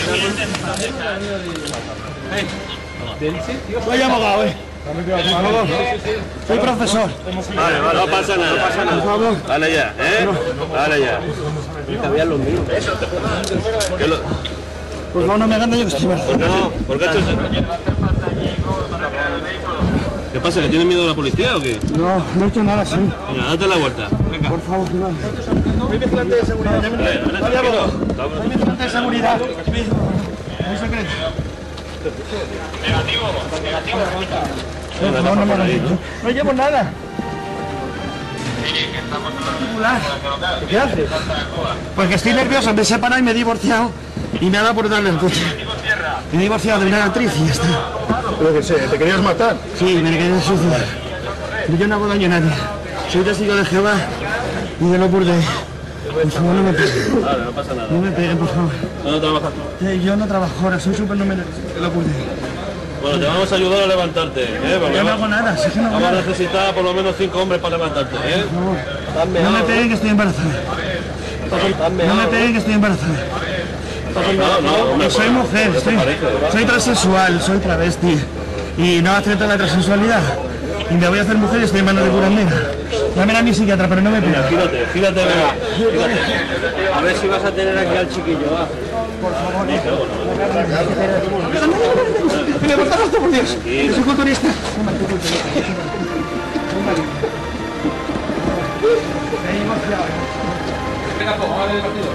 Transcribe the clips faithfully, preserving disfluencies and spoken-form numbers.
Soy abogado, eh. Soy profesor. Vale, vale, no pasa nada, no pasa nada. Por favor. Dale ya, ¿eh? Dale ya. Cambiar los míos. ¿Qué lo... Por favor, no me hagan daño que estoy mal. ¿Por qué no? ¿Por qué has hecho eso? ¿Qué pasa? ¿Que tienes miedo a la policía o qué? No, no he hecho nada, sí. Venga, date la vuelta. Venga. Por favor, cuidado. Soy vigilante de seguridad. Soy abogado. Soy vigilante de seguridad. Muy secreto. Negativo, negativo. No, no me hagan daño. No llevo nada. ¿Qué haces? Pues que estoy nervioso, me he separado y me he divorciado y me ha dado por darle el coche. Me he divorciado de una actriz y ya está. Pero que sé, ¿te querías matar? Sí, me quería suicidar. Yo no hago daño a nadie. Soy testigo de Jehová y de Opus Dei. Por favor, no me peguen. Vale, no pasa nada. No me peguen, por favor. ¿Dónde trabajas tú? Eh, yo no trabajo ahora, soy supernúmero del Opus Dei. Bueno, te vamos a ayudar a levantarte, ¿eh? Porque Yo no hago nada, si es que no hago vamos a nada. necesitar por lo menos cinco hombres para levantarte, ¿eh? Por favor. No me peguen que estoy embarazada. No me peguen que estoy embarazada. No, no, hombre, Yo soy mujer, soy, soy transexual, soy travesti y no acepto la transexualidad. Y me voy a hacer mujer y estoy en manos de curas negras. Dame a mi psiquiatra, pero no me Venga, pega. gírate, gírate, venga. Gírate. A ver si vas a tener aquí al chiquillo, va. Por favor, no. Me cortaron esto, por Dios. Yo soy culturista. Me he divorciado. Venga, pues, vamos a ver el partido.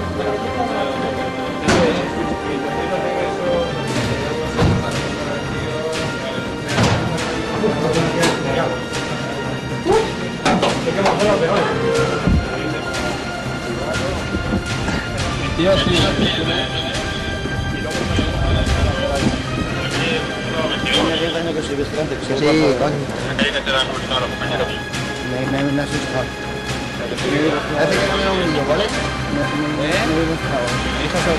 Tío, tío. Que soy vigilante, que soy sí, coño. Me, me, me ha asustado. Hace que no me lo un niño, ¿vale? Me, me, ¿Eh? me, me he buscado. Mi hija se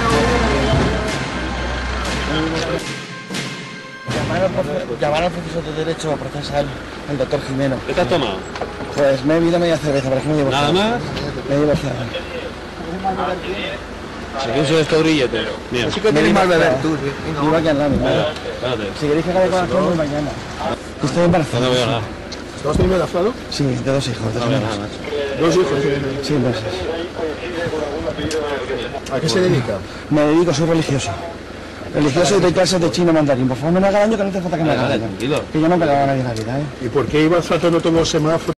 lo Llamar al profesor de Derecho procesal, el doctor Jimeno. ¿Qué te has tomado? Pues me he bebido media cerveza, pero es que me he divorciado. ¿Nada más? Me he divorciado. Si quieres un estos grilletes. Mira. Sí que tienes mal beber tú, sí. Vivo aquí al lado, ¿no? Espérate. Si queréis que acabe con la flor, voy mañana. Estoy embarazada. No veo nada. ¿Estabas teniendo el aflado? Sí, de dos hijos. De No dos veo hijos. nada, macho. Dos hijos. Sí, meses. ¿A qué se dedica? Me dedico, soy religioso. Religioso y doy clases de chino mandarín. Por favor, no me haga daño, que no te falta que me haga Vale, daño. tranquilo. Que yo no he pegado a nadie en la vida, ¿eh? ¿Y por qué ibas saltando todos los semáforos?